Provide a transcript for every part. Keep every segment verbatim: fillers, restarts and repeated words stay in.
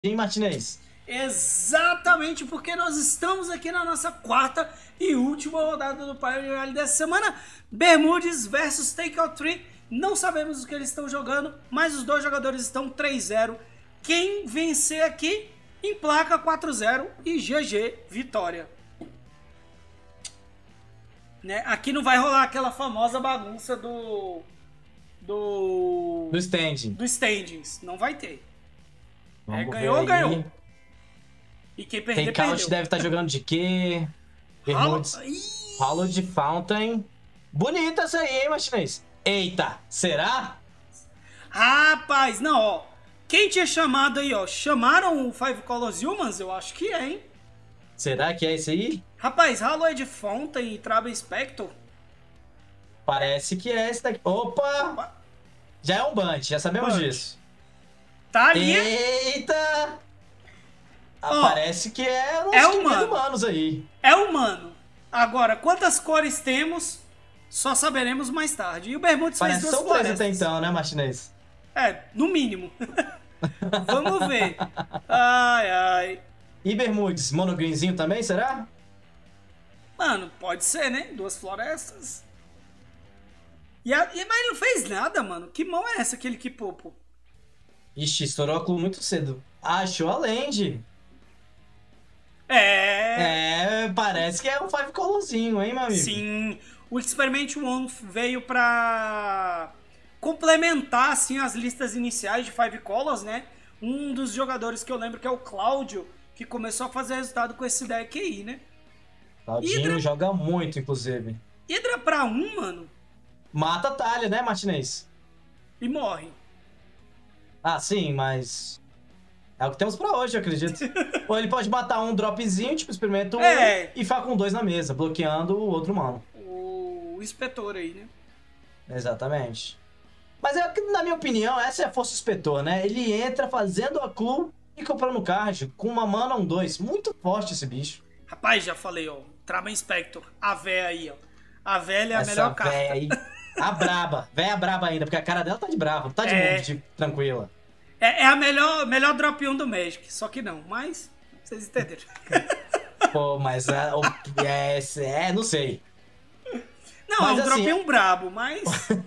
Hein, Martinez? Exatamente, porque nós estamos aqui na nossa quarta e última rodada do Pioneer Rally dessa semana. Bermudes versus Takeout três. Não sabemos o que eles estão jogando, mas os dois jogadores estão três a zero. Quem vencer aqui, emplaca quatro a zero e G G, vitória. Né? Aqui não vai rolar aquela famosa bagunça do... Do... Do standing. Do standings. Não vai ter. Vamos É, ver ganhou, aí. ganhou. E quem perder, Takeout perdeu. deve estar jogando de quê? Bermudes. Hallowed Fountain. Bonita essa aí, hein, Martinez? Eita, será? Rapaz, não, ó. Quem tinha chamado aí, ó? Chamaram o Five Colors Humans? Eu acho que é, hein? Será que é esse aí? Rapaz, Hallowed Fountain e Travel Spectre. Parece que é esse daqui. Opa! Já é um bunch, já sabemos Bunch. disso. Tá ali. Eita! Ah, Ó, parece que é uns é quinhentos humano. humanos aí. É humano. Agora, quantas cores temos, só saberemos mais tarde. E o Bermudes fez Parece que duas são dois florestas. até então, né, Martinez? É, no mínimo. Vamos ver. Ai, ai. E Bermudes, monogreenzinho também, será? Mano, pode ser, né? Duas florestas. E, a, e mas ele não fez nada, mano. Que mão é essa que ele equipou, pô? Ixi, estourou a clue muito cedo. Achou a land. É. É, parece que é um Five Colorzinho, hein, meu amigo? Sim. O Experiment One veio pra complementar, assim, as listas iniciais de Five Colors, né? Um dos jogadores que eu lembro que é o Cláudio, que começou a fazer resultado com esse deck aí, né? Claudinho Hydra- joga muito, inclusive. Hydra pra um, mano, Mata a talha, né, Martinez? e morre. Ah, sim, mas... É o que temos pra hoje, eu acredito. Ou ele pode matar um dropzinho, tipo, experimenta um É. e ficar com dois na mesa, bloqueando o outro mano. O inspetor aí, né? Exatamente. Mas, é, na minha opinião, essa é a força do inspetor, né? Ele entra fazendo a clue e comprando card com uma mana um dois. Muito forte esse bicho. Rapaz, já falei, ó. Traba Inspector. A véia aí, ó. A velha é a Essa melhor carta. véia aí. A braba. Véia braba ainda, porque a cara dela tá de brava, não tá de É. mundo, de tranquila. É, é a melhor, melhor drop um do Magic. Só que não, mas vocês entenderam. Pô, mas é, o- é, é, não sei. Não, Mas é um assim- drop um brabo, mas...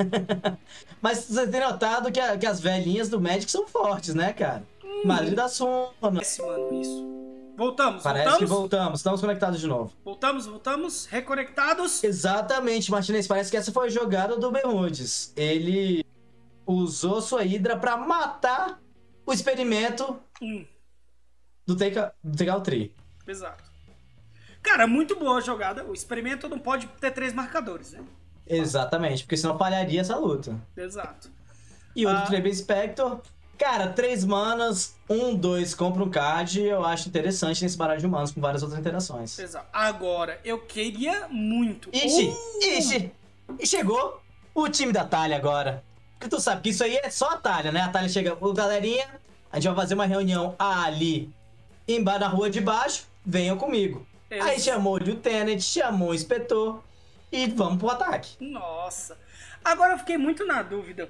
Mas você tem notado que, a- que as velhinhas do Magic são fortes, né, cara? Madre da Sona. Esse, mano, isso. Voltamos, Parece voltamos? que voltamos, estamos conectados de novo. Voltamos, voltamos. Reconectados. Exatamente, Martinez, parece que essa foi a jogada do Bermudes. Ele usou sua Hydra pra matar o experimento Hum, do Take, do take Out três. exato. Cara, muito boa a jogada. O experimento não pode ter três marcadores, né? Exatamente, porque senão falharia essa luta. Exato. E o do Ah. Trebe Spector, cara, três manas, um, dois, compra um card, eu acho interessante nesse baralho de humanos com várias outras interações. Exato. Agora, eu queria muito... Ixi, Uh! ixi, e chegou o time da Talha agora. Porque tu sabe que isso aí é só a Talha, né? A Talha chega, ô galerinha, a gente vai fazer uma reunião ali, embaixo na rua de baixo, venham comigo. Aí Ex- chamou o Lieutenant, chamou o Inspetor e vamos pro ataque. Nossa. Agora eu fiquei muito na dúvida.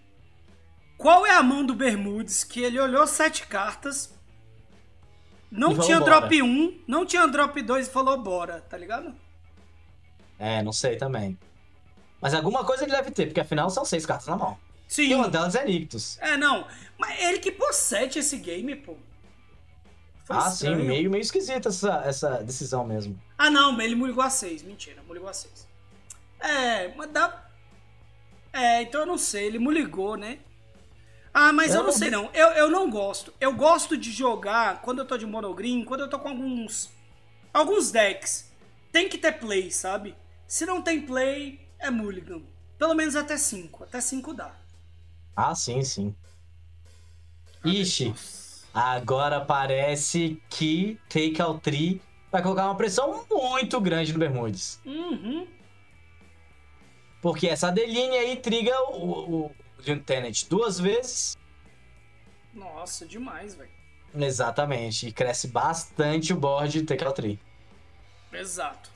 Qual é a mão do Bermudes que ele olhou sete cartas, não E falou, tinha "Bora." drop um, não tinha drop dois e falou bora, tá ligado? É, não sei também. Mas alguma coisa ele deve ter, porque afinal são seis cartas na mão. Sim. E uma delas é Nictus. É, não. Mas ele que pôs sete esse game, pô. Foi Ah, sim, estranho. meio, meio esquisita essa, essa decisão mesmo. Ah, não, ele muligou a seis. Mentira, muligou a seis. É, mas dá... É, então eu não sei, ele muligou, né? Ah, mas eu, Eu não não- sei não, eu, eu não gosto. Eu gosto de jogar, quando eu tô de monogreen, quando eu tô com alguns... Alguns decks, tem que ter play, sabe? Se não tem play, é mulligan. Pelo menos até cinco, até cinco dá. Ah, sim, sim. Ixi, agora parece que Take Out três vai colocar uma pressão muito grande no Bermudes. Uhum. Porque essa Adeline aí triga o, o Lieutenant duas vezes. Nossa, demais, velho. Exatamente, e cresce bastante o board de Take Out três. Exato.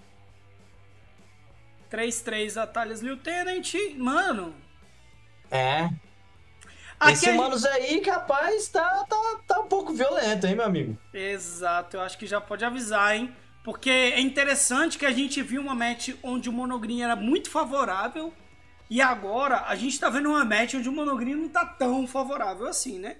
três três atalhas Lieutenant. Mano, É, Esse Humanos aí, capaz, tá, tá, tá um pouco violento, hein, meu amigo? Exato, eu acho que já pode avisar, hein? Porque é interessante que a gente viu uma match onde o Monogreen era muito favorável e agora a gente tá vendo uma match onde o Monogreen não tá tão favorável assim, né?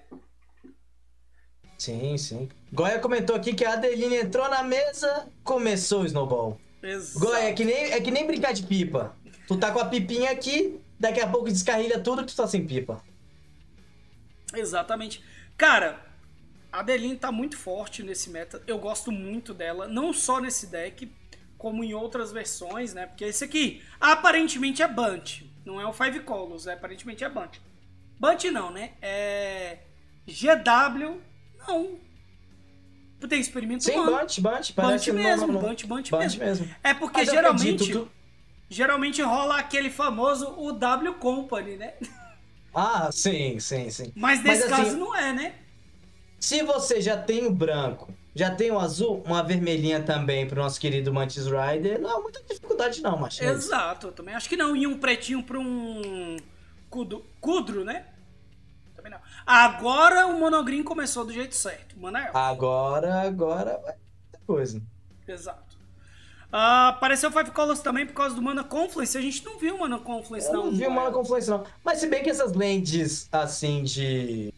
Sim, sim. Goya comentou aqui que a Adeline entrou na mesa, começou o snowball. Exato. Goya, é que, nem, é que nem brincar de pipa. Tu tá com a pipinha aqui, daqui a pouco descarrilha tudo que tu tá sem pipa. Exatamente. Cara, a Adeline tá muito forte nesse meta. Eu gosto muito dela, não só nesse deck, como em outras versões, né? Porque esse aqui, aparentemente é Bunt. Não é o Five Colors, é, aparentemente é Bunt. Bunt não, né? É... G W... Não. Tem experimento Sim, humano. Bunt, Bunt. Bunt mesmo, no, no, Bunt, Bunt, Bunt mesmo. mesmo. É porque Mas geralmente... acredito, tu... Geralmente rola aquele famoso o W Company, né? Ah, sim, sim, sim. Mas nesse Mas, assim, caso não é, né? Se você já tem o branco, já tem o azul, uma vermelhinha também pro nosso querido Mantis Rider, não há muita dificuldade não, macho. Exato, eu também acho que não. E um pretinho pra um Kudro, Kudro, né? Também não. Agora o Monogreen começou do jeito certo. Manael. Agora, agora vai ter coisa. Exato. Uh, apareceu Five Colors também por causa do Mana Confluence. A gente não viu o Mana Confluence, Eu não. não vi o Mana Confluence, não. Mas se bem que essas lands, assim, de...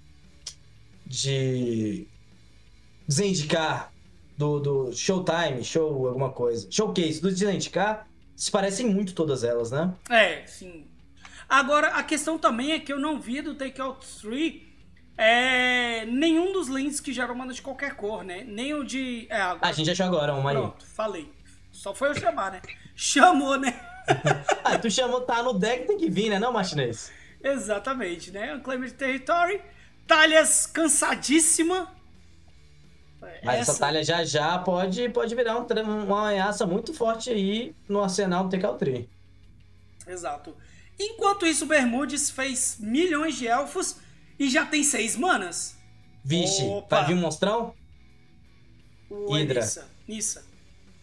De... Zendikar, do, do Showtime, Show alguma coisa, Showcase, do Zendikar, se parecem muito todas elas, né? É, sim. Agora, a questão também é que eu não vi do Takeout três é, nenhum dos lands que geram mana de qualquer cor, né? Nem o de... É, agora... Ah, a gente achou agora uma aí. Pronto, falei. Só foi eu chamar, né? Chamou, né? Ah, tu chamou, tá no deck, tem que vir, né, não, machinês? Exatamente, né? Unclaimed Territory. Talhas cansadíssima. Mas essa, essa talha já já pode, pode virar um, uma ameaça muito forte aí no arsenal do T K O três. Exato. Enquanto isso, o Bermudes fez milhões de elfos e já tem seis manas. Vixe, Opa. vai vir um monstrão? O Hydra. Nissa. Nissa.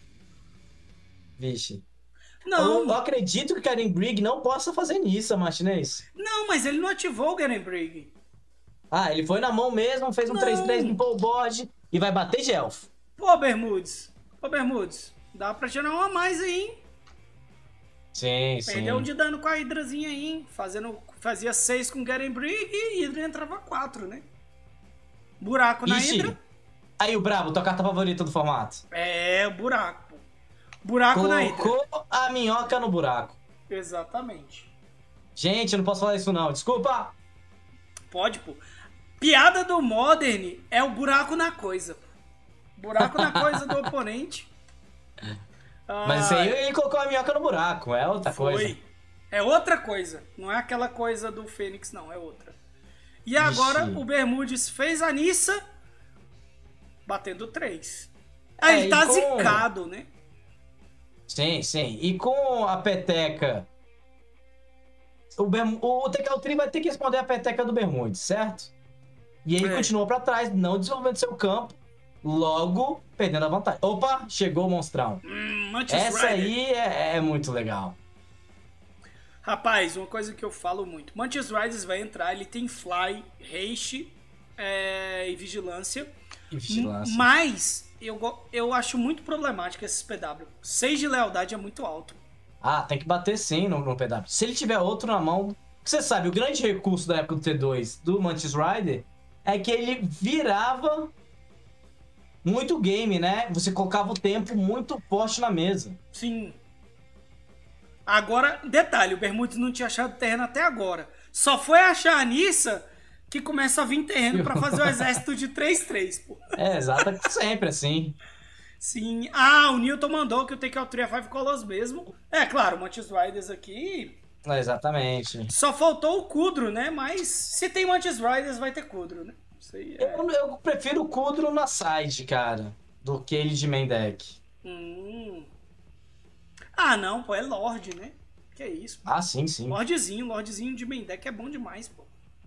Vixe. Não. Eu, eu acredito que o Karen Brigg não possa fazer nisso, machinês. Não, mas ele não ativou o Garenbrig. Ah, ele foi na mão mesmo, fez um três três, limpou o board e vai bater de elfo. Pô, Bermudes. Pô, Bermudes. Dá pra tirar uma a mais aí, hein? Sim, sim. Perdeu um de dano com a Hydrazinha aí, hein? Fazendo, fazia seis com Garenbrig e Hydra entrava quatro, né? Buraco na Ixi. Hydra. Aí o Brabo, tua carta favorita do formato. É, buraco. Pô. Buraco na Hydra. Colocou a minhoca no buraco. Exatamente. Gente, eu não posso falar isso não, desculpa. Pode, pô. Piada do Modern é o buraco na coisa. Buraco na coisa do oponente. Mas isso aí ele colocou a minhoca no buraco, é outra Foi. coisa. É outra coisa. Não é aquela coisa do Fênix, não. É outra. E agora Ixi. o Bermudes fez a Nissa batendo três. Ah, É, ele tá e com- zicado, né? Sim, sim. E com a peteca... O, Berm... o T K O três vai ter que responder a peteca do Bermudes, certo? E ele É. continua pra trás, não desenvolvendo seu campo, logo perdendo a vantagem. Opa, chegou o monstrão. Hum, Mantis Essa Rider. aí é, é muito legal. Rapaz, uma coisa que eu falo muito. Mantis Riders vai entrar, ele tem Fly, Haste é, e Vigilância. E vigilância. Mas eu, go- eu acho muito problemático esses P W. seis de lealdade é muito alto. Ah, tem que bater sim no, no P W. Se ele tiver outro na mão... Você sabe, o grande recurso da época do T dois do Mantis Rider é que ele virava muito game, né? Você colocava o tempo muito forte na mesa. Sim. Agora, detalhe, o Bermudes não tinha achado terreno até agora. Só foi achar a Nissa que começa a vir terreno pra fazer o exército de três três, pô. É, exato, sempre assim. Sim. Ah, o Newton mandou que o Take Out três é cinco Colors mesmo. É, claro, o Mantis Riders aqui... É, exatamente. Só faltou o Kudro, né? Mas se tem Mantis Riders, vai ter Kudro, né? Isso aí é... Eu, eu prefiro o Kudro na side, cara, do que ele de main deck. Hum. Ah, não, pô, é Lorde, né? Que isso, pô. Ah, sim, sim. Lordezinho, Lordezinho de main deck é bom demais, pô.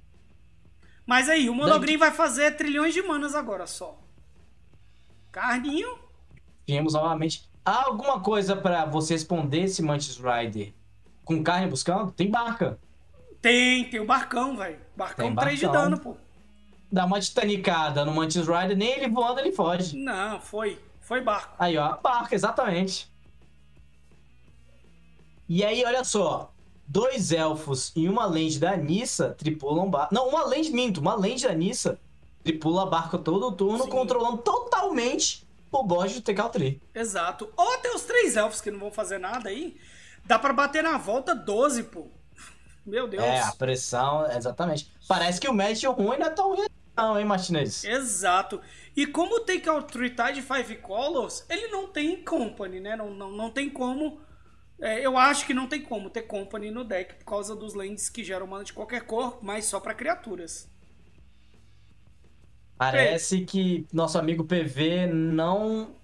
Mas aí, o Monogreen vai fazer trilhões de manas agora só. Carninho. Viemos novamente. Há alguma coisa pra você responder esse Mantis Rider com carne buscando? Tem barca. Tem, tem o Barcão, velho. Barcão Tem três de Barcão. dano, pô. Dá uma titanicada no Mantis Rider, nem ele voando, ele foge. Não, foi. Foi barco. Aí, ó, barca, exatamente. E aí, olha só. Dois elfos e uma lente da Nissa tripulam barco. Não, uma lente, minto. Uma lente da Nissa tripula barco todo o turno, Sim. controlando totalmente o boss do Take Out Tree. Exato. Ou até os três elfos que não vão fazer nada aí. Dá pra bater na volta doze, pô. Meu Deus. É, a pressão, exatamente. Parece que o match ruim não é tão ruim, não, hein, Martinez? Exato. E como o Take Out Tree tá de Five Colors, ele não tem Company, né? Não, não, não tem como... É, eu acho que não tem como ter Company no deck por causa dos lands que geram mana de qualquer cor, mas só pra criaturas. Parece que nosso amigo P V não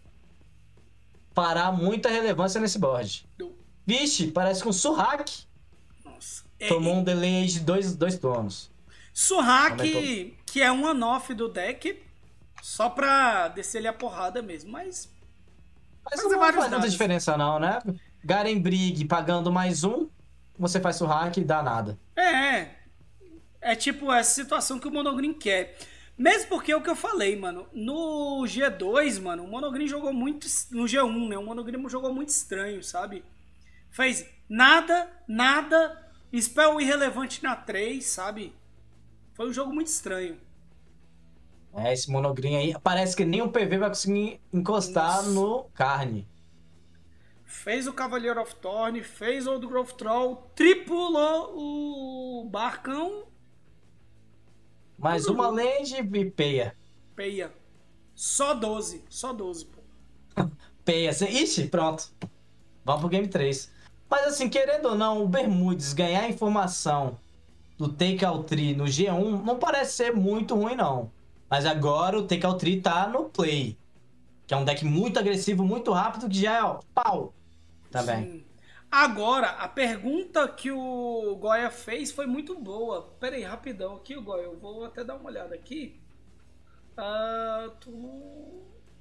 fará muita relevância nesse board. Do... Vixe, parece que um Surrak Nossa. É, tomou e... um delay de dois, dois turnos. Surrak, que é um on-off do deck, só pra descer ele a porrada mesmo, mas... Mas Fazer não vários faz muita dados. diferença não, né? Garen Brig pagando mais um, você faz Surrak e dá nada. É, é tipo essa situação que o Monogreen quer. Mesmo porque é o que eu falei, mano. No G dois, mano, o Monogreen jogou muito... No G um, né? O Monogreen jogou muito estranho, sabe? Fez nada, nada, spell irrelevante na três, sabe? Foi um jogo muito estranho. É, esse Monogreen aí, parece que nem o P V vai conseguir encostar Nossa. no carne. Fez o Cavalier of Thorn, fez o Old Growth Troll, tripulou o Barcão. Mais uma land e peia. Peia. Só doze, só doze, pô. Peia. Ixi, pronto. Vamos pro game três. Mas assim, querendo ou não, o Bermudes ganhar informação do Take Out Tree no G um não parece ser muito ruim, não. Mas agora o Take Out Tree tá no play. Que é um deck muito agressivo, muito rápido, que já é, ó, pau. Também. Sim. Agora, a pergunta que o Goya fez foi muito boa. Pera aí, rapidão aqui, Goya. Eu vou até dar uma olhada aqui. Ah, turno...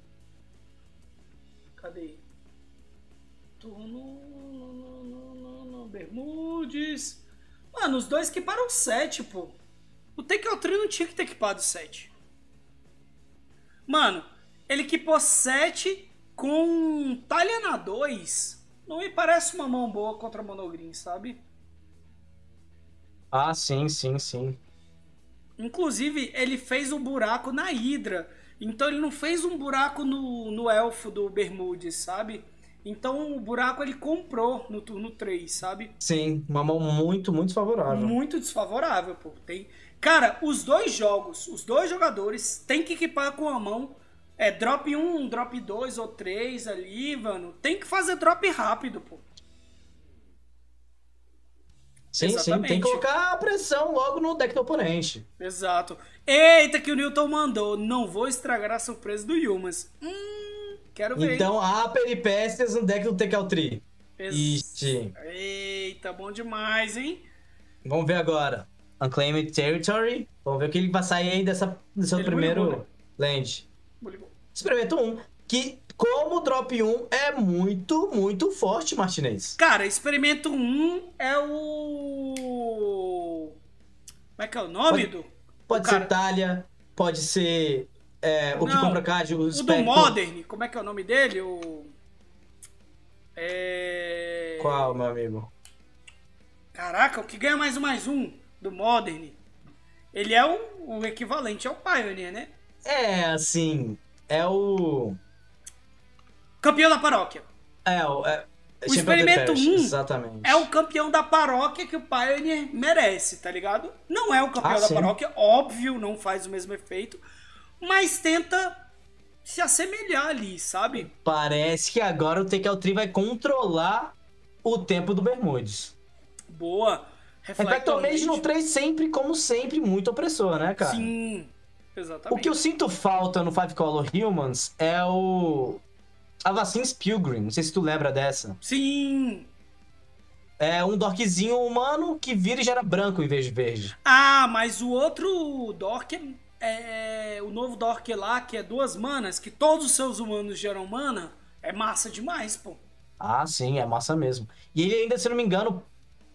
Cadê? Turno... No, no, no, no, Bermudes... Mano, os dois equiparam sete, pô. O Take Out Tree não tinha que ter equipado sete. Mano, ele equipou sete com Taliana dois. Não me parece uma mão boa contra Monogreen, sabe? Ah, sim, sim, sim. Inclusive, ele fez um buraco na Hydra. Então ele não fez um buraco no, no Elfo do Bermudes, sabe? Então o buraco ele comprou no turno três, sabe? Sim, uma mão muito, muito desfavorável. Muito desfavorável, pô. Tem... Cara, os dois jogos, os dois jogadores têm que equipar com a mão. É drop um, drop dois ou três ali, mano. Tem que fazer drop rápido, pô. Sim, Exatamente. sim, tem que colocar a pressão logo no deck do oponente. Exato. Eita, que o Newton mandou. Não vou estragar a surpresa do Yumas. Hum, quero ver. Então há peripécias no deck do Take Out Tree. Ex- Ixi. Eita, bom demais, hein? Vamos ver agora. Unclaimed Territory. Vamos ver o que ele vai sair aí dessa, do seu Ele primeiro buligou, né? land. Buligou. Experimento um. Que, como drop um é muito, muito forte, Martinez. Cara, experimento um é o... Como é que é o nome Pode- do... Pode do ser cara? Talia, pode ser é, o que Não, compra card, o O do Spectre. Modern, como é que é o nome dele? O... É... Qual, meu amigo? Caraca, o que ganha mais um mais um do Modern. Ele é o, o equivalente ao Pioneer, né? É, assim, é o... Campeão da paróquia. É, o... É, O Champion of the experimento Parish, um exatamente. é o campeão da paróquia que o Pioneer merece, tá ligado? Não é o campeão Ah, da sim. paróquia, óbvio, não faz o mesmo efeito, mas tenta se assemelhar ali, sabe? Parece que agora o Take Out Tree vai controlar o tempo do Bermudes. Boa. Reflector Mage no três sempre, como sempre, muito opressor, né, cara? Sim, exatamente. O que eu sinto falta no Five Color Humans é o... A Vacine's Pilgrim, não sei se tu lembra dessa. Sim. É um dorkzinho humano que vira e gera branco em vez de verde. Ah, mas o outro Dork é, é o novo Dork lá, que é duas manas, que todos os seus humanos geram mana, é massa demais, pô. Ah, sim, é massa mesmo. E ele ainda, se não me engano,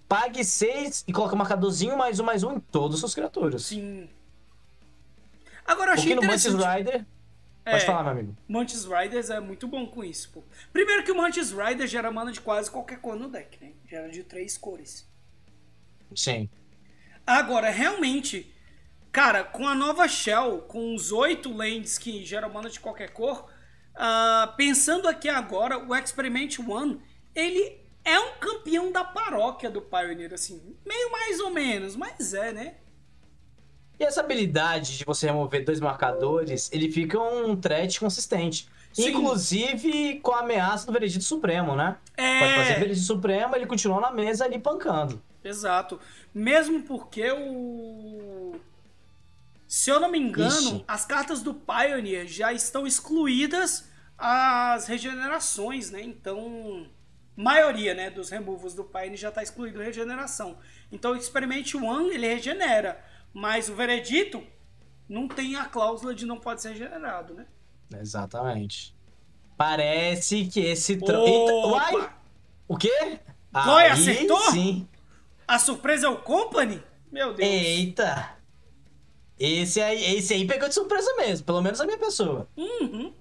pague seis e coloca marcadorzinho mais um, mais um em todas as suas criaturas. Sim. Agora, eu achei Porque no Mantis interessante. Rider... É, Pode falar, meu amigo. Mantis Riders é muito bom com isso, pô. Primeiro que o Mantis Rider gera mana de quase qualquer cor no deck, né? Gera de três cores. Sim. Agora, realmente, cara, com a nova Shell, com os oito lands que geram mana de qualquer cor, uh, pensando aqui agora, o Experiment One, ele é um campeão da paróquia do Pioneer, assim. Meio mais ou menos, mas é, né? E essa habilidade de você remover dois marcadores, ele fica um threat consistente. Sim. Inclusive com a ameaça do Veredito Supremo, né? É. Pode fazer Veredito Supremo, ele continua na mesa ali pancando. Exato. Mesmo porque o... Se eu não me engano, Ixi. as cartas do Pioneer já estão excluídas as regenerações, né? Então, maioria, né, dos removals do Pioneer já está excluído regeneração. Então, o Experiment One, ele regenera. Mas o Veredito não tem a cláusula de não pode ser regenerado, né? Exatamente. Parece que esse... Tro... Opa! Uai! O quê? Goy Aí acertou? Sim. A surpresa é o Company? Meu Deus. Eita! Esse aí, esse aí pegou de surpresa mesmo, pelo menos a minha pessoa. Uhum.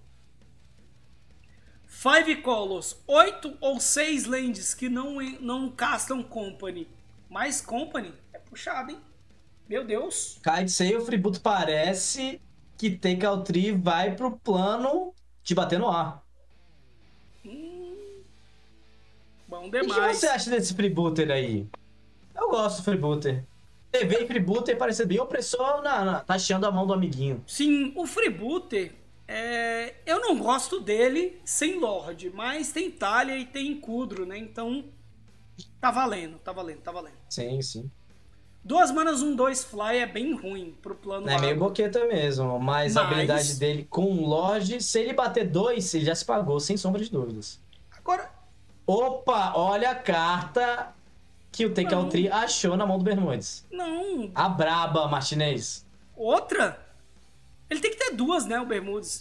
Five Colors, oito ou seis lands que não, não castam Company. Mais Company é puxado, hein? Meu Deus. Kite Sail, o Freeboot parece que Take Out Tree vai pro plano de bater no ar. Hum, bom O que, demais. que você acha desse Freebooter aí? Eu gosto do Freebooter. T V e Freebooter parece bem opressor, na, na, taxando a mão do amiguinho. Sim, o Freebooter, é, eu não gosto dele sem Lorde, mas tem Talha e tem Kudro, né? Então, tá valendo, tá valendo, tá valendo. Sim, sim. Duas manas, um, dois fly é bem ruim pro plano É meio água. boqueta mesmo, mas, Mas- a habilidade dele com o Lorde, se ele bater dois, ele já se pagou, sem sombra de dúvidas. Agora, Opa, olha a carta que o Take Não. Out Tree achou na mão do Bermudes. não, A braba, Martinez. outra? Ele tem que ter duas, né, o Bermudes.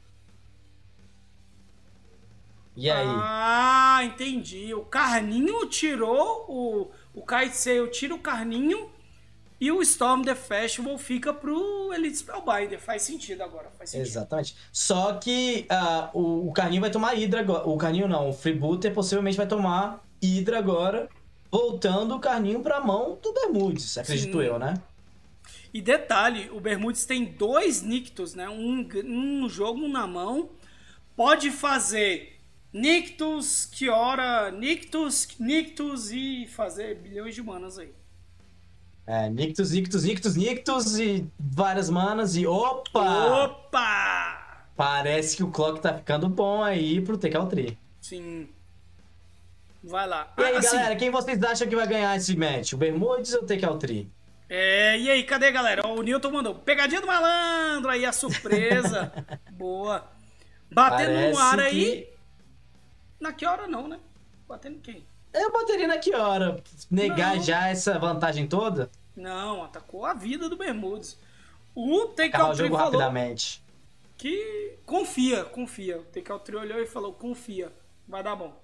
E aí? Ah, entendi. O Carninho tirou o... O Kite Sail tira o Carninho e o Storm the Festival fica pro Elite Spellbinder. Faz sentido agora, faz sentido. Exatamente. Só que ah, o, o Carninho vai tomar Hydra agora. O Carninho não, o Freebooter possivelmente vai tomar Hydra agora, voltando o Carninho pra mão do Bermudes, acredito Sim. eu, né? E detalhe, o Bermudes tem dois Nictus, né? Um, um no jogo, um na mão. Pode fazer Nictus, Kiora, Nictus, Nictus e fazer bilhões de manas aí. É, Nictus, Nictus, Nictus, Nictus e várias manas e opa! Opa! Parece que o Clock tá ficando bom aí pro Take Out Tree. Sim. Vai lá. E aí, Ah, assim, galera, quem vocês acham que vai ganhar esse match? O Bermudes ou o Take Out Tree? É, e aí, cadê, galera? Ó, o Newton mandou. Pegadinha do malandro, aí a surpresa. Boa. Batendo Parece no ar que- aí. Na que hora não, né? Batendo quem? Eu bateria na que hora? Negar Não. já essa vantagem toda? Não, atacou a vida do Bermudes. O Take Acabar o Out Tree jogo falou rapidamente. que confia, confia. O Take Out Tree olhou e falou, confia, vai dar bom.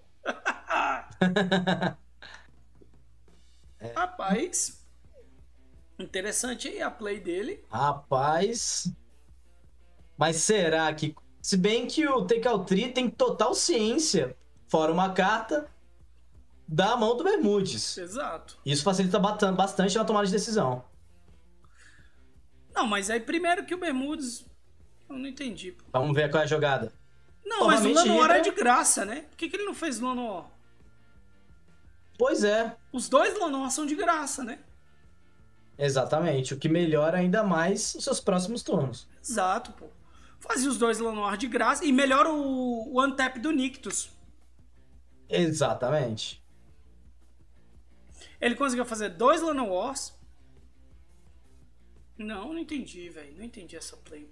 Rapaz, interessante aí a play dele. Rapaz. Mas será que. Se bem que o Take Out Tree tem total ciência, fora uma carta, da mão do Bermudes. Exato. Isso facilita batan- bastante na tomada de decisão. Não, mas aí primeiro que o Bermudes... Eu não entendi. Pô. Vamos ver qual é a jogada. Não, mas o Normalmente Lanoir Hydra- é de graça, né? Por que, que ele não fez Lanoir? Pois é, Os dois Lanoir são de graça, né? exatamente. O que melhora ainda mais os seus próximos turnos. Exato, pô. Fazia os dois Lanoir de graça e melhora o, o untap do Nictus. Exatamente. Ele conseguiu fazer dois Lanoirs. Não, não entendi, velho. Não entendi essa play.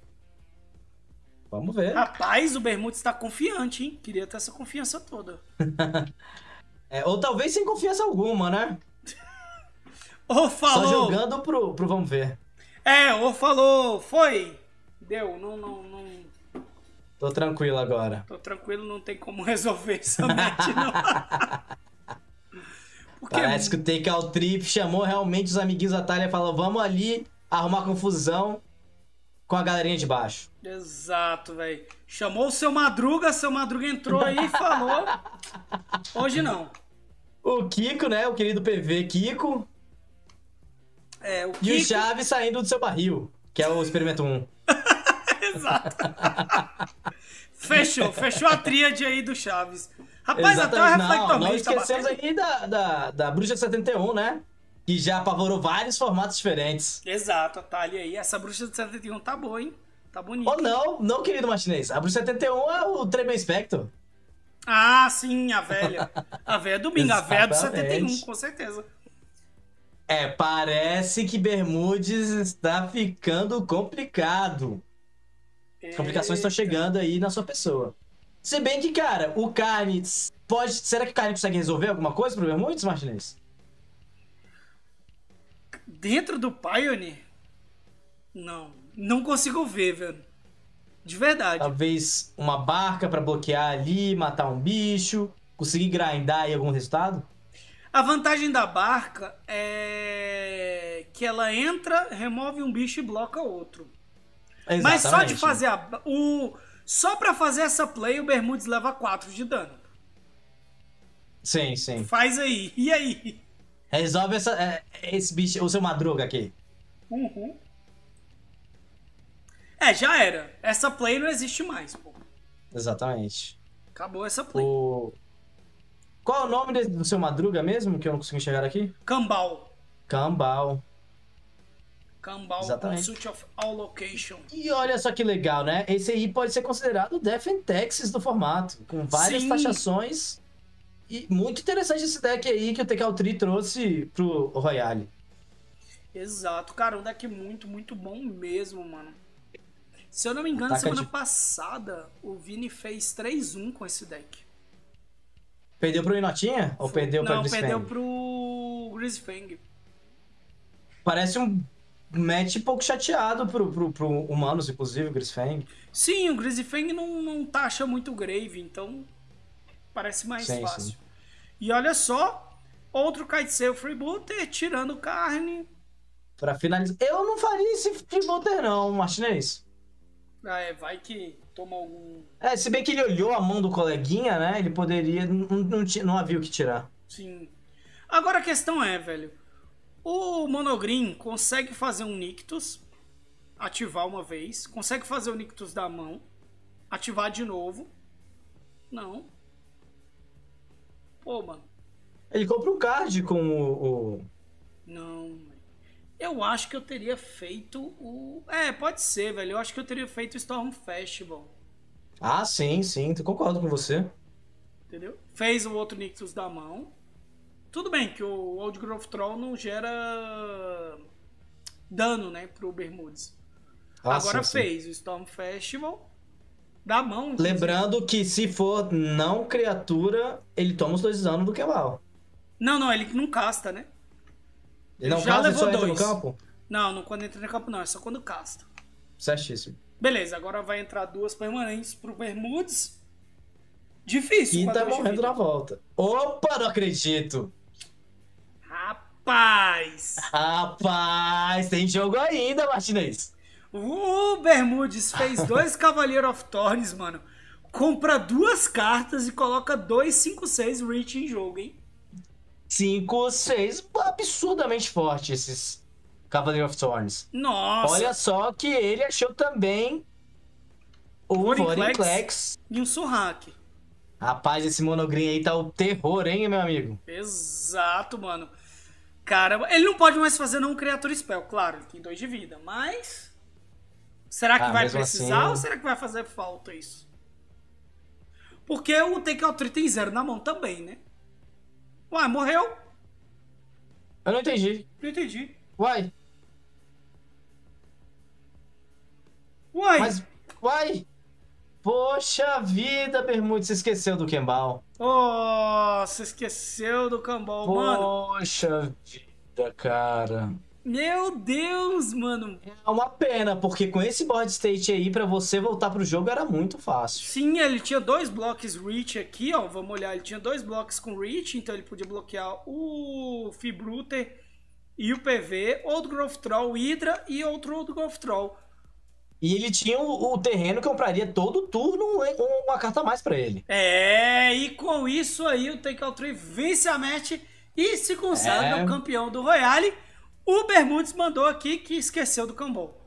Vamos ver. Rapaz, o Bermudes tá confiante, hein? Queria ter essa confiança toda. É, ou talvez sem confiança alguma, né? Ô, Só falou! jogando pro, pro vamos ver. É, ô, falou! Foi! Deu, não, não, não... Tô tranquilo agora. Tô tranquilo, não tem como resolver essa match, não. Porque... Parece que o Take Out Trip chamou realmente os amiguinhos da Thalia e falou, vamos ali arrumar confusão com a galerinha de baixo. Exato, velho. Chamou o seu Madruga, seu Madruga entrou aí e falou. Hoje não. O Kiko, né? O querido P V Kiko. É, o Kiko... E o Chaves saindo do seu barril, que é o Experimento um. Exato. Fechou, fechou a tríade aí do Chaves. Rapaz, Exatamente. até o Reflector Não, não Mage tá esquecemos batendo. aí da, da, da Bruxa setenta e um, né? Que já apavorou vários formatos diferentes. Exato, a Thalia aí. Essa bruxa de setenta e um tá boa, hein? Tá bonita. Ou não, não, querido Martinez. A Bruxa setenta e um é o Treble Spectre. Ah, sim, a velha. A velha do Bingo, a velha do Exatamente. setenta e um, com certeza. É, parece que Bermudes está ficando complicado. As complicações estão chegando aí na sua pessoa. Se bem que, cara, o Carne pode... Será que o Carne consegue resolver alguma coisa pro Bermudes, Martinez? Dentro do Pioneer? Não. Não consigo ver, velho. De verdade. Talvez uma barca pra bloquear ali, matar um bicho, conseguir grindar aí algum resultado? A vantagem da barca é que ela entra, remove um bicho e bloca outro. Exatamente. Mas só de fazer a... O, só pra fazer essa play, o Bermudes leva quatro de dano. Sim, sim. Faz aí. E aí? Resolve essa, é, esse bicho, o seu Madruga aqui. Uhum. É, já era. Essa play não existe mais, pô. Exatamente. Acabou essa play. O... Qual é o nome desse- do seu Madruga mesmo, que eu não consigo enxergar aqui? Cambal. Cambal. Cambal Exatamente. Pursuit of All Location. E olha só que legal, né? Esse aí pode ser considerado o Death and Taxes do formato, com várias Sim. taxações. E muito interessante esse deck aí que o Take Out Tree trouxe pro Royale. Exato. Cara, um deck muito, muito bom mesmo, mano. Se eu não me engano, Ataca semana de- passada, o Vini fez três um com esse deck. Perdeu pro Inotinha? Ou perdeu pra Não, Grisfang? perdeu pro Grisfang. Parece um match um pouco chateado pro, pro, pro Humanos, inclusive, o Grisfang. Sim, o Grisfang não, não taxa muito Grave, então parece mais Sim, fácil. sim. E olha só, outro Kitesail Freebooter, tirando carne. Pra finalizar. Eu não faria esse Freebooter não, Martinez. Ah, é, vai que toma algum... É, se bem que ele olhou a mão do coleguinha, né? Ele poderia... Não, não, ti- não havia o que tirar. Sim. Agora a questão é, velho. O Monogreen consegue fazer um Nictus, ativar uma vez. Consegue fazer o Nictus da mão, ativar de novo. Não. Pô, mano. Ele compra um card com o... o... Não. Eu acho que eu teria feito o... É, pode ser, velho. Eu acho que eu teria feito o Storm Festival. Ah, sim, sim. Eu concordo com você. Entendeu? Fez o outro Nictus da mão. Tudo bem que o Old Growth Troll não gera dano, né, pro Bermudes. Ah, Agora sim, sim. fez o Storm Festival da mão. inclusive. Lembrando que se for não criatura, ele toma os dois danos do Kebal. Não, não, ele não casta, né? Ele não Já causa, ele levou só entra no dois. campo? Não, não quando entra no campo não, é só quando casta. Certíssimo. Beleza, agora vai entrar duas permanentes pro Bermudes. Difícil. E com a tá duas de morrendo vida. na volta. Opa, não acredito. Rapaz! Rapaz, tem jogo ainda, Martinez. O Bermudes fez dois Cavalier of Thorns, mano. Compra duas cartas e coloca dois cinco seis Reach em jogo, hein? cinco, seis, absurdamente forte esses Cavalier of Thorns. Nossa! Olha só que ele achou também o Vorinclex. Vorinclex. E um Surrak. Rapaz, esse monogreen aí tá o terror, hein, meu amigo? Exato, mano. Cara, ele não pode mais fazer não criatura spell, claro, ele tem dois de vida, mas... Será que Ah, vai mesmo precisar assim- ou será que vai fazer falta isso? Porque o Take Out Tree tem zero na mão também, né? Uai, morreu? Eu não entendi. Não entendi. Uai, Uai! mas... Uai! Poxa vida, Bermudes, você esqueceu do Kembal. Oh, você esqueceu do Cambal, mano. Poxa vida, cara. Meu Deus, mano. É uma pena, porque com esse board state aí, pra você voltar pro jogo era muito fácil. Sim, ele tinha dois blocos reach aqui, ó. Vamos olhar, ele tinha dois blocos com reach, então ele podia bloquear o Fibruter e o P V, outro Growth Troll Hydra e outro outro Growth Troll. E ele tinha o, o terreno que compraria todo turno uma carta a mais pra ele. É, e com isso aí o Take All Tree vence a match e se consagra É. o campeão do Royale. O Bermudes mandou aqui que esqueceu do Cambol.